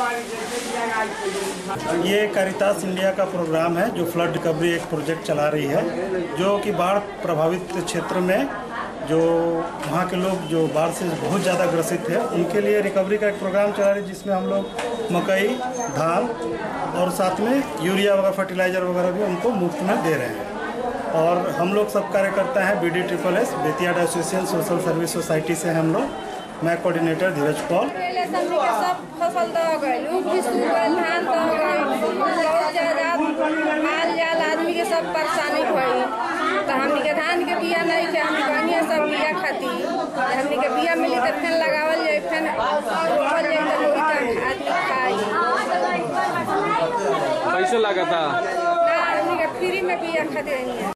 ये Caritas India का programme है जो फ्लड रिकवरी एक प्रोजेक्ट चला रही है, जो कि बाढ़ प्रभावित क्षेत्र में जो वहाँ के लोग जो बाढ़ से बहुत ज़्यादा ग्रसित है उनके लिए रिकवरी का एक प्रोग्राम चला रही है, जिसमें हम लोग मकई, धान और साथ में यूरिया वगैरह फर्टिलाइज़र वगैरह भी उनको मुफ्त में दे रहे हैं। और हम लोग सब कार्यकर्ता हैं BDSSS Bettiah association social service society से हम लोग। मैं कोऑर्डिनेटर धीरज पॉल। सब फसल दह गई, धान दह गई, बहुत ज़्यादा माल जाल आदमी के सब परेशानी भई। तो हमनी के धान के बिया नहीं थे, हम कहनी सब बिया खाती हमनी के बिया मिली तो फिर लगावल जाए, फिर रोपल जाए तो लोग आदमी खाई। कैसे लगा था? हमनी के फ्री में बिया खाते रही।